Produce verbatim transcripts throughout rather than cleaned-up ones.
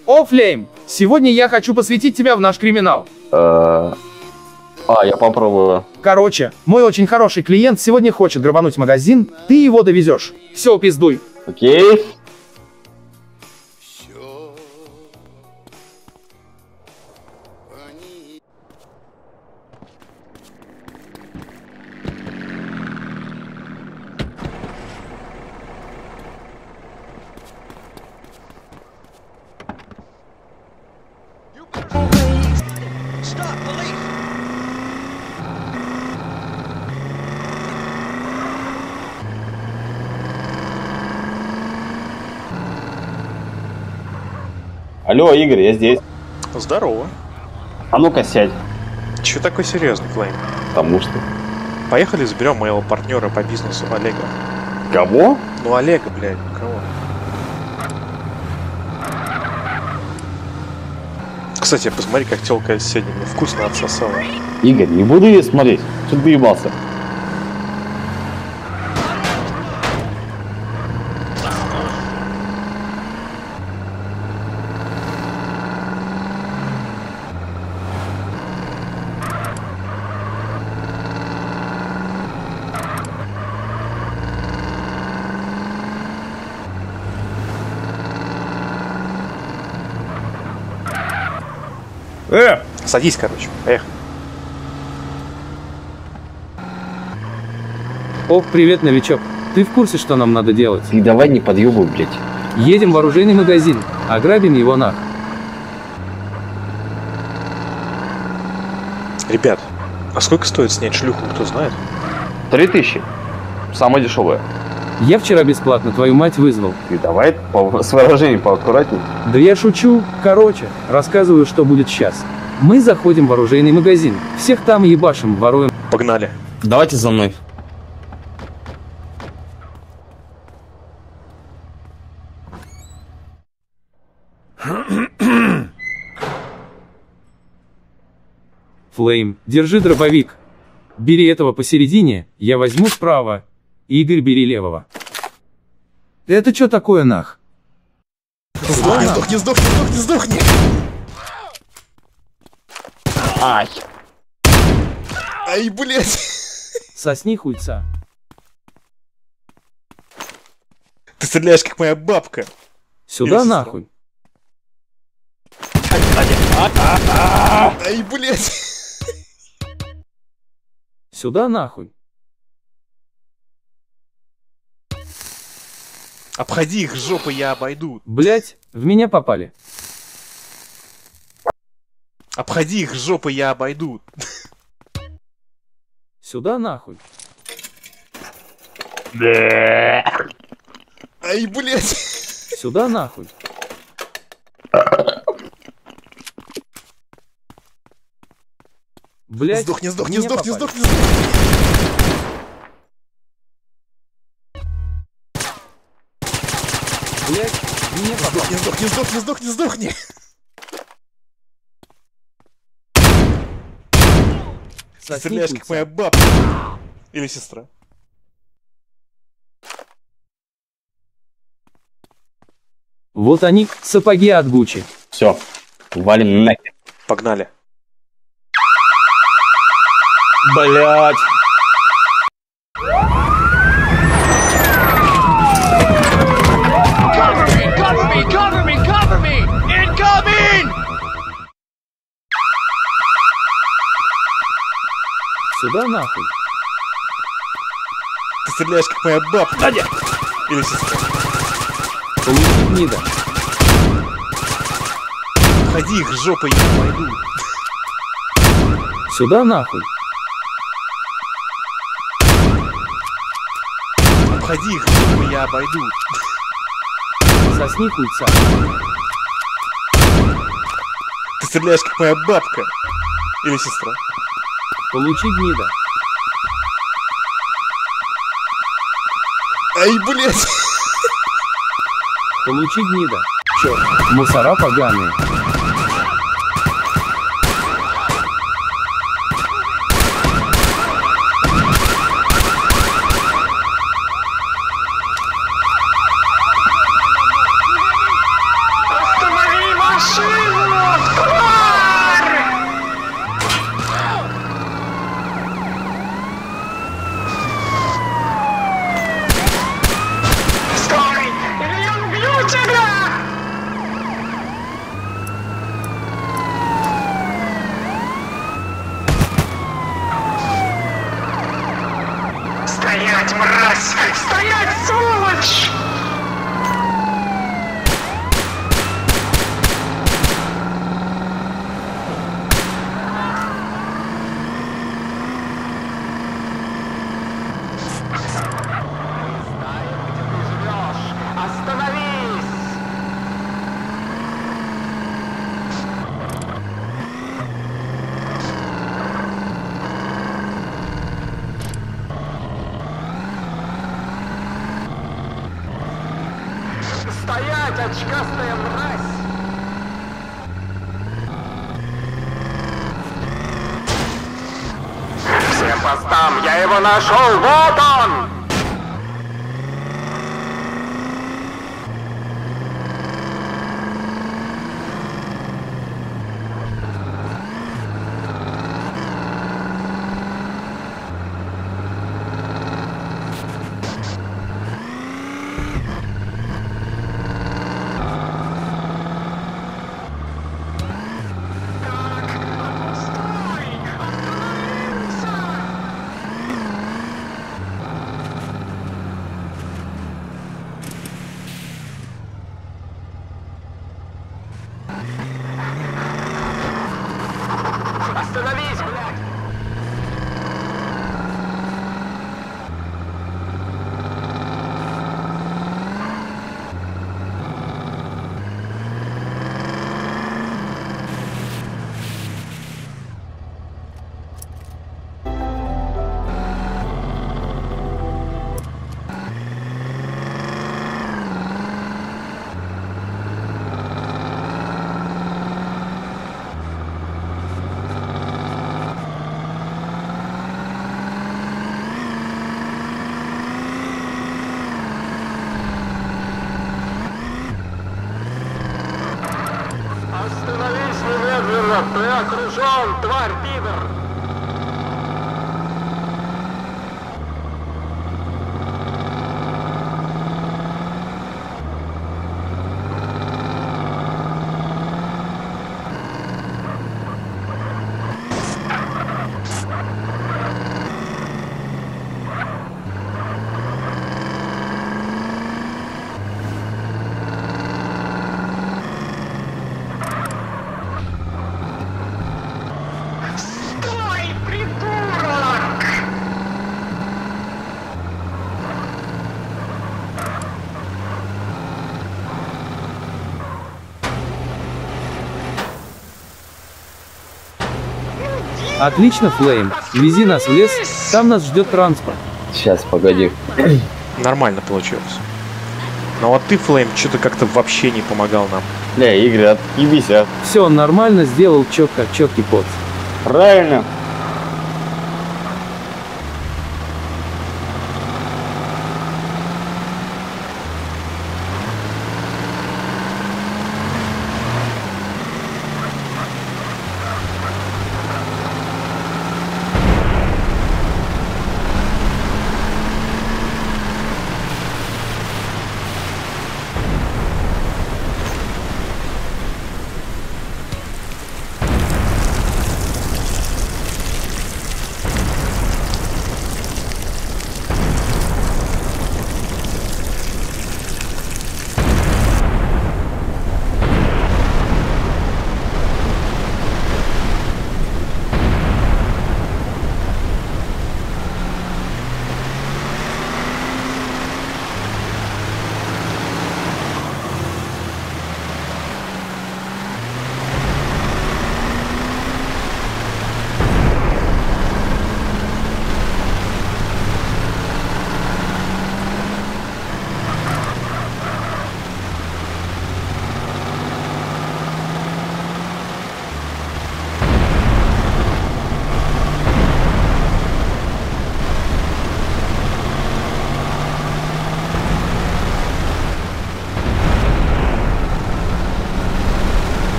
О, Флейм, сегодня я хочу посвятить тебя в наш криминал. А, я попробую. Короче, мой очень хороший клиент сегодня хочет грабануть магазин, ты его довезешь. Все, пиздуй. Окей. Алло, Игорь, я здесь. Здорово. А ну-ка сядь. Чё такой серьезный, Флейм? Потому что. Поехали заберем моего партнера по бизнесу Олега. Кого? Ну Олега, блядь, кого? Кстати, посмотри, как тёлка сегодня мне вкусно отсосала. Игорь, не буду ее смотреть. Что ты доебался? Э! Садись, короче, поехали. О, привет, новичок. Ты в курсе, что нам надо делать? Ты давай не подъебывай, блядь. Едем в оружейный магазин, ограбим его нах. Ребят, а сколько стоит снять шлюху, кто знает? Три тысячи. Самое дешевое. Я вчера бесплатно твою мать вызвал. Ты давай по, с выражением поаккуратней. Да я шучу. Короче, рассказываю, что будет сейчас. Мы заходим в оружейный магазин, всех там ебашим, воруем. Погнали. Давайте за мной. Флейм, держи дробовик. Бери этого посередине, я возьму справа. Игорь, бери левого. Это что такое нах? Сдохни, сдохни, сдохни, сдохни, сдохни! Ай. Ай, блядь! Сосни хуйца. Ты стреляешь, как моя бабка. Сюда нахуй. Ай, блядь! Сюда нахуй. Обходи их, жопы, я обойду. Блять, в меня попали. Обходи их, жопы, я обойду. Сюда нахуй. Ай, блядь. Сюда нахуй. Блять. Сдохни, сдохни, сдохни, сдохни, сдохни. Блять, мне попали. Сдохни, сдохни, сдохни, сдохни. Ты стреляешь, как моя бабка. Или сестра. Вот они, сапоги от Гуччи. Все, валим нахер. Погнали. Блять. Сюда нахуй. Ты стреляешь, как моя бабка. Надя. Или сестра. Получить нида. Ходи их, жопы, я пойду. Сюда нахуй. Обходи их, жопы, я обойду. Сосни хуйца. Ты стреляешь, как моя бабка. Или сестра. Получить нида. Ай, блядь. Получить нида. Черт, мусора поганые. Стоять, очкастая мразь! Всем постам, я его нашел, вот он! Остановись, блядь! Остановись немедленно! Ты окружен, тварь, пидор! Стой, придурок! Отлично, Флейм. Вези нас в лес, там нас ждет транспорт. Сейчас, погоди. Нормально получилось. Но вот ты, Флейм, что-то как-то вообще не помогал нам. Бля, Игорь, отъебись, а. Все, он нормально сделал, чет как четкий поц. Правильно.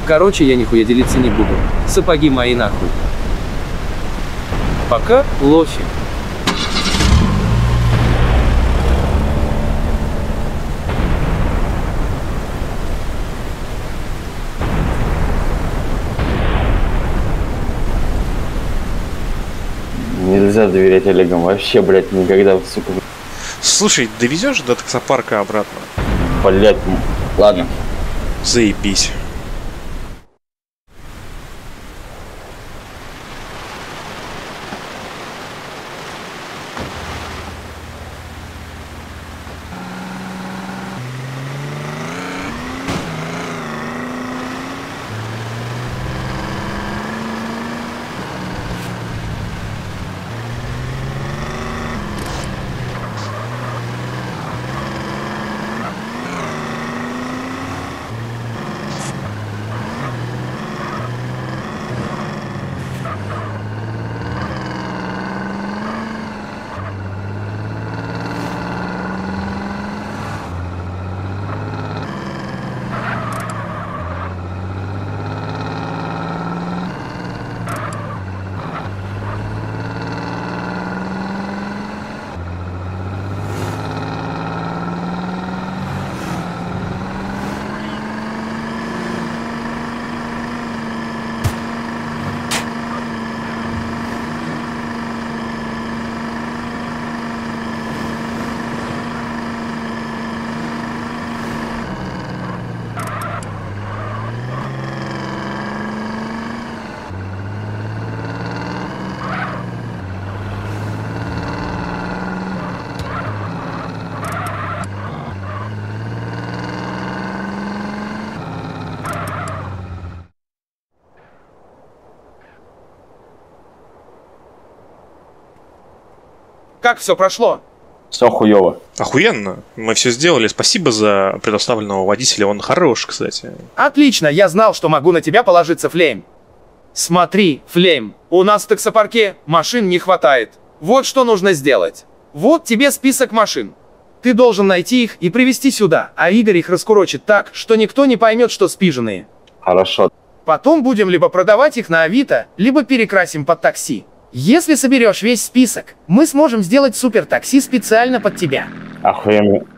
Короче, я нихуя делиться не буду. Сапоги мои нахуй. Пока, лохи. Нельзя доверять Олегам вообще, блядь, никогда, сука. Слушай, довезешь до таксопарка обратно? Блядь, ладно. Заебись. Как все прошло? Все хуёво. Охуенно. Мы все сделали. Спасибо за предоставленного водителя. Он хорош, кстати. Отлично, я знал, что могу на тебя положиться, Флейм. Смотри, Флейм, у нас в таксопарке машин не хватает. Вот что нужно сделать. Вот тебе список машин. Ты должен найти их и привезти сюда, а Игорь их раскурочит так, что никто не поймет, что спиженные. Хорошо. Потом будем либо продавать их на Авито, либо перекрасим под такси. Если соберешь весь список, мы сможем сделать супер такси специально под тебя. Охуенно.